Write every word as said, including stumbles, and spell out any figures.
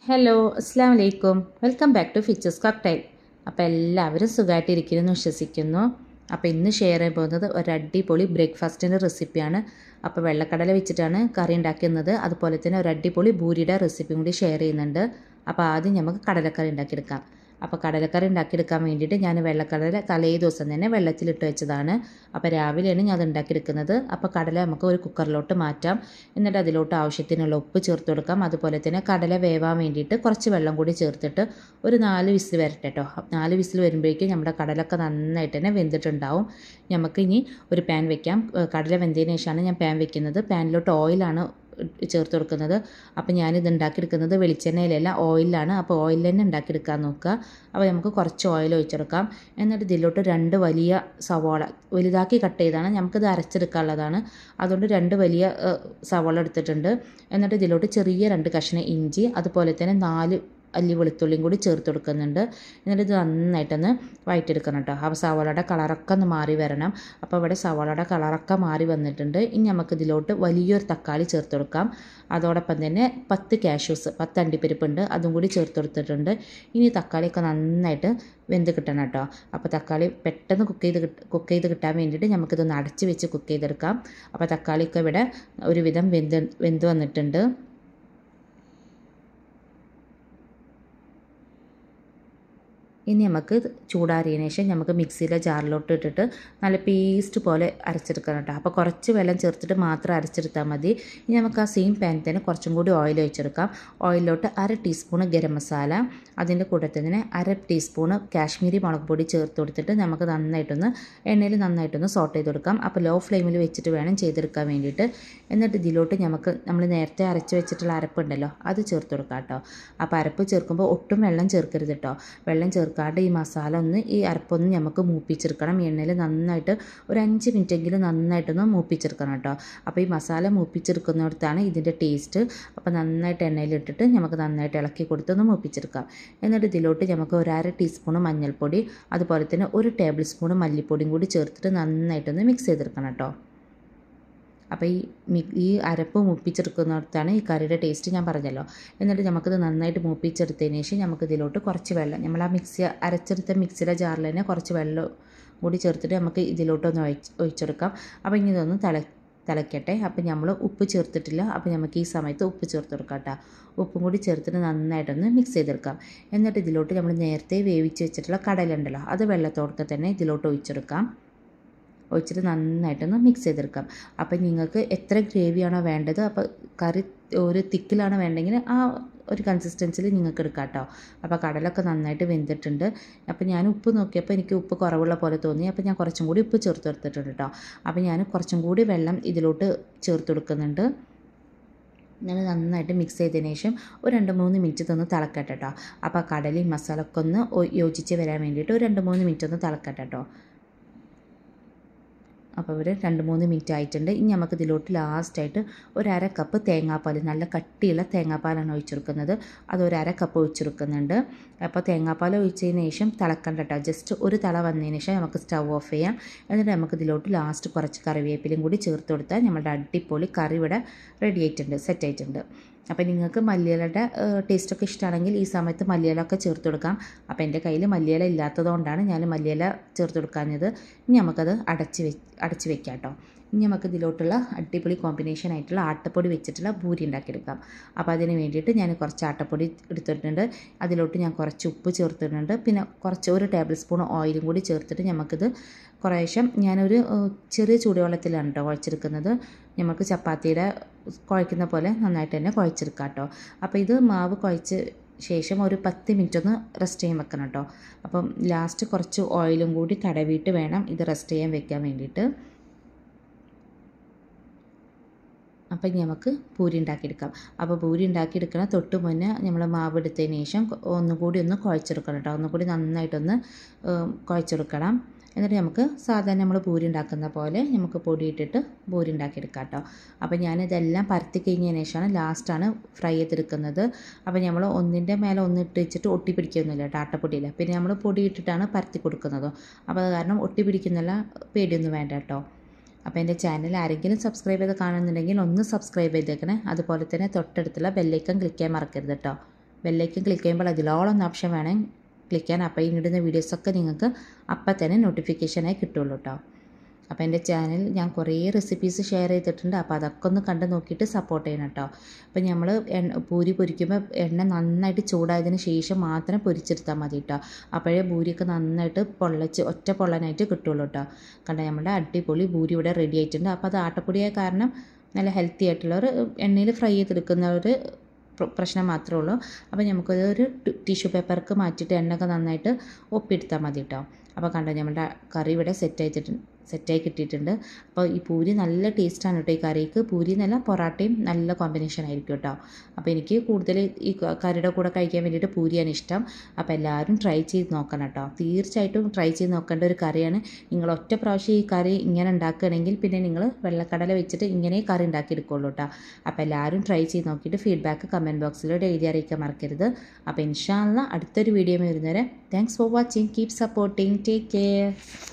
Hello അസ്സാം വലൈക്കും welcome back to features cocktail. അപ്പോൾ എല്ലാവരും സുഖമായിട്ടിരിക്കുന്നു വിശ്വസിക്കുന്നു. അപ്പോൾ ഇന്ന് ഷെയർ ചെയ്യാൻ പോകുന്നത് ഒരു അടിപൊളി ബ്രേക്ക്ഫാസ്റ്റിൻ്റെ റെസിപ്പിയാണ്. അപ്പോൾ വെള്ളക്കടല വെച്ചിട്ടാണ് കറി ഉണ്ടാക്കുന്നത്. അതുപോലെ തന്നെ ഒരു അടിപൊളി പൂരിയുടെ റെസിപ്പിയും കൂടി ഷെയർ ചെയ്യുന്നുണ്ട്. അപ്പോൾ ആദ്യം നമുക്ക് കടലക്കറി ഉണ്ടാക്കിയെടുക്കാം. അപ്പോൾ കടലക്കറി ഉണ്ടാക്കിയെടുക്കാൻ വേണ്ടിയിട്ട് ഞാൻ വെള്ളക്കടല തലേ ദിവസം തന്നെ വെള്ളത്തിലിട്ട് വെച്ചതാണ്. അപ്പോൾ രാവിലെയാണ് ഞാൻ അത് ഉണ്ടാക്കിയെടുക്കുന്നത്. അപ്പോൾ കടല നമുക്ക് ഒരു കുക്കറിലോട്ട് മാറ്റാം. എന്നിട്ട് അതിലോട്ട് ആവശ്യത്തിനുള്ള ഉപ്പ് ചേർത്ത് കൊടുക്കാം. അതുപോലെ തന്നെ കടല വേവാൻ വേണ്ടിയിട്ട് കുറച്ച് വെള്ളം കൂടി ചേർത്തിട്ട് ഒരു നാല് വിസിൽ വരട്ടെ കേട്ടോ. നാല് വിസിൽ വരുമ്പോഴേക്കും നമ്മുടെ കടലൊക്കെ നന്നായിട്ട് തന്നെ വെന്തിട്ടുണ്ടാവും. നമുക്ക് ഇനി ഒരു പാൻ വെക്കാം. കടല വെന്തതിന് ശേഷമാണ് ഞാൻ പാൻ വെക്കുന്നത്. പാനിലോട്ട് ഓയിലാണ് ചേർത്ത് കൊടുക്കുന്നത്. അപ്പോൾ ഞാനിത് ഉണ്ടാക്കിയെടുക്കുന്നത് വെളിച്ചെണ്ണയിലല്ല ഓയിലാണ്. അപ്പോൾ ഓയിൽ തന്നെ ഉണ്ടാക്കിയെടുക്കാൻ നോക്കുക. അപ്പോൾ നമുക്ക് കുറച്ച് ഓയിൽ ഒഴിച്ചെടുക്കാം. എന്നിട്ട് ഇതിലോട്ട് രണ്ട് വലിയ സവാള വലുതാക്കി കട്ട് ചെയ്താണ്, നമുക്കിത് അരച്ചെടുക്കാനുള്ളതാണ്. അതുകൊണ്ട് രണ്ട് വലിയ സവാള എടുത്തിട്ടുണ്ട്. എന്നിട്ട് ഇതിലോട്ട് ചെറിയ രണ്ട് കഷ്ണം ഇഞ്ചി, അതുപോലെ തന്നെ നാല് അല്ലി വെളുത്തുള്ളിയും കൂടി ചേർത്ത് കൊടുക്കുന്നുണ്ട്. എന്നിട്ട് ഇത് നന്നായിട്ടൊന്ന് വഴറ്റിയെടുക്കണം കേട്ടോ. അപ്പോൾ സവാളയുടെ കളറൊക്കെ ഒന്ന് മാറി വരണം. അപ്പോൾ ഇവിടെ സവാളയുടെ കളറൊക്കെ മാറി വന്നിട്ടുണ്ട്. ഇനി നമുക്ക് ഇതിലോട്ട് വലിയൊരു തക്കാളി ചേർത്ത് കൊടുക്കാം. അതോടൊപ്പം തന്നെ പത്ത് കാഷ്യൂസ് പത്ത് അണ്ടിപ്പരിപ്പുണ്ട്, അതും കൂടി ചേർത്ത് കൊടുത്തിട്ടുണ്ട്. ഇനി തക്കാളിയൊക്കെ നന്നായിട്ട് വെന്ത് കിട്ടണം കേട്ടോ. അപ്പോൾ തക്കാളി പെട്ടെന്ന് കുക്ക് ചെയ്ത് കുക്ക് ചെയ്ത് കിട്ടാൻ വേണ്ടിയിട്ട് നമുക്കിതൊന്ന് അടച്ച് വെച്ച് കുക്ക് ചെയ്തെടുക്കാം. അപ്പോൾ തക്കാളിയൊക്കെ ഇവിടെ ഒരുവിധം വെന്ത് വെന്ത് വന്നിട്ടുണ്ട്. ഇനി നമുക്ക് ചൂടാറിയതിന് ശേഷം നമുക്ക് മിക്സിയിലെ ജാറിലോട്ട് ഇട്ടിട്ട് നല്ല പേസ്റ്റ് പോലെ അരച്ചെടുക്കണം കേട്ടോ. അപ്പോൾ കുറച്ച് വെള്ളം ചേർത്തിട്ട് മാത്രം അരച്ചെടുത്താൽ മതി. ഇനി നമുക്ക് ആ സെയിം പാനിൽ തന്നെ കുറച്ചും കൂടി ഓയിൽ ഒഴിച്ചെടുക്കാം. ഓയിലിലോട്ട് അര ടീസ്പൂണ് ഗരം മസാല, അതിൻ്റെ കൂടെ തന്നെ അര ടീസ്പൂണ് കാശ്മീരി മുളക് പൊടി ചേർത്ത് കൊടുത്തിട്ട് നമുക്ക് നന്നായിട്ടൊന്ന് എണ്ണയിൽ നന്നായിട്ടൊന്ന് സോട്ട് ചെയ്ത് കൊടുക്കാം. അപ്പോൾ ലോ ഫ്ലെയിമിൽ വെച്ചിട്ട് വേണം ചെയ്തെടുക്കാൻ വേണ്ടിയിട്ട്. എന്നിട്ട് ഇതിലോട്ട് നമുക്ക് നമ്മൾ നേരത്തെ അരച്ച് വെച്ചിട്ടുള്ള അരപ്പുണ്ടല്ലോ അത് ചേർത്ത് കൊടുക്കാം കേട്ടോ. അപ്പോൾ അരപ്പ് ചേർക്കുമ്പോൾ ഒട്ടും വെള്ളം ചേർക്കരുത് കേട്ടോ. വെള്ളം ചേർക്കാണ്ട് ഈ മസാല ഒന്ന് ഈ അരപ്പൊന്ന് നമുക്ക് മൂപ്പിച്ചെടുക്കണം. എണ്ണയിൽ നന്നായിട്ട് ഒരു അഞ്ച് മിനിറ്റെങ്കിലും നന്നായിട്ടൊന്ന് മൂപ്പിച്ചെടുക്കണം കേട്ടോ. അപ്പോൾ ഈ മസാല മൂപ്പിച്ചെടുക്കുന്നിടത്താണ് ഇതിൻ്റെ ടേസ്റ്റ്. അപ്പോൾ നന്നായിട്ട് എണ്ണയിലിട്ടിട്ട് നമുക്ക് നന്നായിട്ട് ഇളക്കി കൊടുത്തൊന്ന് മൂപ്പിച്ചെടുക്കാം. എന്നിട്ട് ഇതിലോട്ട് നമുക്ക് ഒരു അര ടീസ്പൂണ് മഞ്ഞൾപ്പൊടി, അതുപോലെ തന്നെ ഒരു ടേബിൾ സ്പൂണ് മല്ലിപ്പൊടിയും കൂടി ചേർത്തിട്ട് നന്നായിട്ടൊന്ന് മിക്സ് ചെയ്തെടുക്കണം കേട്ടോ. അപ്പോൾ ഈ മി ഈ അരപ്പ് മൂപ്പിച്ചെടുക്കുന്നിടത്താണ് ഈ കറിയുടെ ടേസ്റ്റ് ഞാൻ പറഞ്ഞല്ലോ. എന്നിട്ട് നമുക്കിത് നന്നായിട്ട് മൂപ്പിച്ചെടുത്തതിന് ശേഷം നമുക്കിതിലോട്ട് കുറച്ച് വെള്ളം, നമ്മൾ ആ മിക്സി അരച്ചെടുത്ത മിക്സിയുടെ ജാറിൽ തന്നെ കുറച്ച് വെള്ളം കൂടി ചേർത്തിട്ട് നമുക്ക് ഇതിലോട്ടൊന്ന് ഒഴിച്ച് ഒഴിച്ചെടുക്കാം. അപ്പോൾ ഇനി ഇതൊന്ന് തിള തിളയ്ക്കട്ടെ. അപ്പോൾ നമ്മൾ ഉപ്പ് ചേർത്തിട്ടില്ല. അപ്പോൾ നമുക്ക് ഈ സമയത്ത് ഉപ്പ് ചേർത്ത് കൊടുക്കാം കേട്ടോ. ഉപ്പും കൂടി ചേർത്തിട്ട് നന്നായിട്ടൊന്ന് മിക്സ് ചെയ്തെടുക്കാം. എന്നിട്ട് ഇതിലോട്ട് നമ്മൾ നേരത്തെ വേവിച്ച് വെച്ചിട്ടുള്ള കടല ഉണ്ടല്ലോ അത് വെള്ളത്തോടെ തന്നെ ഇതിലോട്ട് ഒഴിച്ചെടുക്കാം. ഒഴിച്ചിട്ട് നന്നായിട്ടൊന്ന് മിക്സ് ചെയ്തെടുക്കാം. അപ്പോൾ നിങ്ങൾക്ക് എത്ര ഗ്രേവിയാണോ വേണ്ടത്, അപ്പോൾ കറി ഒരു തിക്കിലാണ് വേണ്ടെങ്കിൽ ആ ഒരു കൺസിസ്റ്റൻസിൽ നിങ്ങൾക്ക് എടുക്കാം കേട്ടോ. അപ്പോൾ കടലൊക്കെ നന്നായിട്ട് വെന്തിട്ടുണ്ട്. അപ്പോൾ ഞാൻ ഉപ്പ് നോക്കിയപ്പോൾ എനിക്ക് ഉപ്പ് കുറവുള്ള പോലെ തോന്നി. അപ്പോൾ ഞാൻ കുറച്ചും കൂടി ഉപ്പ് ചേർത്ത് കൊടുത്തിട്ടുണ്ട് കേട്ടോ. അപ്പോൾ ഞാൻ കുറച്ചും കൂടി വെള്ളം ഇതിലോട്ട് ചേർത്ത് കൊടുക്കുന്നുണ്ട്. ഞാൻ നന്നായിട്ട് മിക്സ് ചെയ്തതിന് ശേഷം ഒരു രണ്ട് മൂന്ന് മിനിറ്റ് ഒന്ന് തിളക്കട്ടെ കേട്ടോ. അപ്പോൾ കടലയും മസാലയൊക്കെ ഒന്ന് യോജിച്ച് വരാൻ വേണ്ടിയിട്ട് ഒരു രണ്ട് മൂന്ന് മിനിറ്റ് ഒന്ന് തിളക്കട്ടെ കേട്ടോ. അപ്പോൾ ഒരു രണ്ട് മൂന്ന് മിനിറ്റ് ആയിട്ടുണ്ട്. ഇനി നമുക്ക് ഇതിലോട്ട് ലാസ്റ്റായിട്ട് ഒരു അര കപ്പ് തേങ്ങാപ്പാൽ, നല്ല കട്ടിയുള്ള തേങ്ങാപ്പാലാണ് ഒഴിച്ചെടുക്കുന്നത്. അത് ഒരു അര കപ്പ് ഒഴിച്ചെടുക്കുന്നുണ്ട്. അപ്പോൾ തേങ്ങാപ്പാൽ ഒഴിച്ചതിന് ശേഷം തിളക്കണ്ട കേട്ടോ. ജസ്റ്റ് ഒരു തിള വന്നതിന് ശേഷം നമുക്ക് സ്റ്റവ് ഓഫ് ചെയ്യാം. എന്നിട്ട് നമുക്ക് ഇതിലോട്ട് ലാസ്റ്റ് കുറച്ച് കറിവേപ്പിലയും കൂടി ചേർത്ത് കൊടുത്താൽ നമ്മുടെ അടിപൊളി കറി ഇവിടെ റെഡി ആയിട്ടുണ്ട്, സെറ്റ് ആയിട്ടുണ്ട്. അപ്പോൾ നിങ്ങൾക്ക് മല്ലിയിലയുടെ ടേസ്റ്റൊക്കെ ഇഷ്ടമാണെങ്കിൽ ഈ സമയത്ത് മല്ലിയില ഒക്കെ ചേർത്ത് കൊടുക്കാം. അപ്പോൾ എൻ്റെ കയ്യിൽ മല്ലിയില ഇല്ലാത്തതുകൊണ്ടാണ് ഞാൻ മല്ലിയില ചേർത്ത് കൊടുക്കാഞ്ഞത്. ഇനി നമുക്കത് അടച്ച് വെ അടച്ച് വെക്കാം കേട്ടോ. ഇനി നമുക്ക് ഇതിലോട്ടുള്ള അടിപൊളി കോമ്പിനേഷൻ ആയിട്ടുള്ള ആട്ടപ്പൊടി വെച്ചിട്ടുള്ള പൂരി ഉണ്ടാക്കിയെടുക്കാം. അപ്പോൾ അതിന് വേണ്ടിയിട്ട് ഞാൻ കുറച്ച് ആട്ടപ്പൊടി എടുത്തിട്ടുണ്ട്. അതിലോട്ട് ഞാൻ കുറച്ച് ഉപ്പ് ചേർത്തിട്ടുണ്ട്. പിന്നെ കുറച്ച് ഒരു ടേബിൾ സ്പൂൺ ഓയിലും കൂടി ചേർത്തിട്ട് നമുക്കിത് കുറേശ്ശം ഞാനൊരു ചെറിയ ചൂടുവെള്ളത്തിലാണ് കേട്ടോ കുഴച്ചെടുക്കുന്നത്. നമുക്ക് ചപ്പാത്തിയുടെ കുഴക്കുന്ന പോലെ നന്നായിട്ട് തന്നെ കുഴച്ചെടുക്കാം കേട്ടോ. അപ്പോൾ ഇത് മാവ് കുഴച്ച് ശേഷം ഒരു പത്ത് മിനിറ്റ് ഒന്ന് റെസ്റ്റ് ചെയ്യാൻ വെക്കണം കേട്ടോ. അപ്പം ലാസ്റ്റ് കുറച്ച് ഓയിലും കൂടി തടവിയിട്ട് വേണം ഇത് റെസ്റ്റ് ചെയ്യാൻ വെക്കാൻ വേണ്ടിയിട്ട്. അപ്പം ഇനി നമുക്ക് പൂരി ഉണ്ടാക്കിയെടുക്കാം. അപ്പോൾ പൂരി ഉണ്ടാക്കിയെടുക്കണം തൊട്ട് മുന്നേ നമ്മൾ മാവ് എടുത്തതിന് ശേഷം ഒന്നും കൂടി ഒന്ന് കുഴച്ചെടുക്കണം കേട്ടോ. ഒന്നും കൂടി നന്നായിട്ടൊന്ന് കുഴച്ചെടുക്കണം. എന്നിട്ട് നമുക്ക് സാധാരണ നമ്മൾ പൂരി ഉണ്ടാക്കുന്ന പോലെ നമുക്ക് പൊടിയിട്ടിട്ട് പൂരി ഉണ്ടാക്കിയെടുക്കാം കേട്ടോ. അപ്പോൾ ഞാനിതെല്ലാം പരത്തി കഴിഞ്ഞതിന് ശേഷമാണ് ലാസ്റ്റാണ് ഫ്രൈ ചെയ്തെടുക്കുന്നത്. അപ്പോൾ നമ്മൾ ഒന്നിൻ്റെ മേലെ ഒന്ന് ഇട്ട് വെച്ചിട്ട് ഒട്ടി പിടിക്കുകയൊന്നുമില്ല കേട്ടോ ആട്ടപ്പൊടിയില്ല. പിന്നെ നമ്മൾ പൊടിയിട്ടിട്ടാണ് പരത്തി കൊടുക്കുന്നത്. അപ്പോൾ അത് കാരണം ഒട്ടി പിടിക്കുന്നില്ല, പേടിയൊന്നും വേണ്ട കേട്ടോ. അപ്പോൾ എൻ്റെ ചാനൽ ആരെങ്കിലും സബ്സ്ക്രൈബ് ചെയ്ത് കാണുന്നുണ്ടെങ്കിൽ ഒന്ന് സബ്സ്ക്രൈബ് ചെയ്തേക്കണേ. അതുപോലെ തന്നെ തൊട്ടടുത്തുള്ള ബെല്ലൈക്കൺ ക്ലിക്ക് ചെയ്യാൻ മറക്കരുത് കേട്ടോ. ബെല്ലൈക്കൻ ക്ലിക്ക് ചെയ്യുമ്പോൾ അതിലോളം ഓപ്ഷൻ വേണം ക്ലിക്ക് ചെയ്യാൻ. അപ്പോൾ ഈ ഇടുന്ന വീഡിയോസൊക്കെ നിങ്ങൾക്ക് അപ്പം തന്നെ നോട്ടിഫിക്കേഷനായി കിട്ടുള്ളൂ കേട്ടോ. അപ്പോൾ എൻ്റെ ചാനൽ ഞാൻ കുറേ റെസിപ്പീസ് ഷെയർ ചെയ്തിട്ടുണ്ട്. അപ്പോൾ അതൊക്കെ ഒന്ന് കണ്ട് നോക്കിയിട്ട് സപ്പോർട്ട് ചെയ്യണം കേട്ടോ. അപ്പോൾ നമ്മൾ എണ്ണ പൂരി പൊരിക്കുമ്പോൾ എണ്ണ നന്നായിട്ട് ചൂടായതിന് ശേഷം മാത്രം പൊരിച്ചെടുത്താൽ മതി കേട്ടോ. അപ്പോഴേ ഭൂരിയൊക്കെ നന്നായിട്ട് പൊള്ളച്ച് ഒറ്റ പൊള്ളനായിട്ട് കിട്ടുള്ളൂ കേട്ടോ. കണ്ടോ നമ്മുടെ അടിപൊളി ഭൂരി ഇവിടെ റെഡി ആയിട്ടുണ്ട്. അപ്പോൾ അത് ആട്ടപ്പൊടിയായ കാരണം നല്ല ഹെൽത്തി ആയിട്ടുള്ളവർ എണ്ണയിൽ ഫ്രൈ ചെയ്തെടുക്കുന്നവർ പ്രശ്നം മാത്രമേ ഉള്ളൂ. അപ്പോൾ നമുക്കത് ഒരു ടിഷ്യൂ പേപ്പർക്ക് മാറ്റിയിട്ട് എണ്ണയൊക്കെ നന്നായിട്ട് ഒപ്പിയെടുത്താൽ മതി കേട്ടോ. അപ്പോൾ കണ്ടോ നമ്മുടെ കറി ഇവിടെ സെറ്റ് ആയിട്ടുണ്ട് സെറ്റായി കിട്ടിയിട്ടുണ്ട്. അപ്പോൾ ഈ പൂരി നല്ല ടേസ്റ്റാണ് കേട്ടോ. ഈ കറിക്ക് പൂരി നല്ല പൊറാട്ടയും നല്ല കോമ്പിനേഷൻ ആയിരിക്കും കേട്ടോ. അപ്പോൾ എനിക്ക് കൂടുതൽ ഈ കറിയുടെ കൂടെ കഴിക്കാൻ വേണ്ടിയിട്ട് പൂരിയാണ് ഇഷ്ടം. അപ്പോൾ എല്ലാവരും ട്രൈ ചെയ്ത് നോക്കണം കേട്ടോ. തീർച്ചയായിട്ടും ട്രൈ ചെയ്ത് നോക്കേണ്ട ഒരു കറിയാണ്. നിങ്ങൾ ഒറ്റ പ്രാവശ്യം ഈ കറി ഇങ്ങനെ ഉണ്ടാക്കുകയാണെങ്കിൽ പിന്നെ നിങ്ങൾ വെള്ളക്കടല വെച്ചിട്ട് ഇങ്ങനെ കറി ഉണ്ടാക്കിയെടുക്കുള്ളൂ കേട്ടോ. അപ്പോൾ എല്ലാവരും ട്രൈ ചെയ്ത് നോക്കിയിട്ട് ഫീഡ്ബാക്ക് കമൻറ്റ് ബോക്സിലൂടെ എഴുതി അറിയിക്കാൻ മറക്കരുത്. അപ്പോൾ ഇൻഷാ അല്ലാഹ് അടുത്തൊരു വീഡിയോ വരുന്നവരെ thanks for watching. Keep supporting. Take care.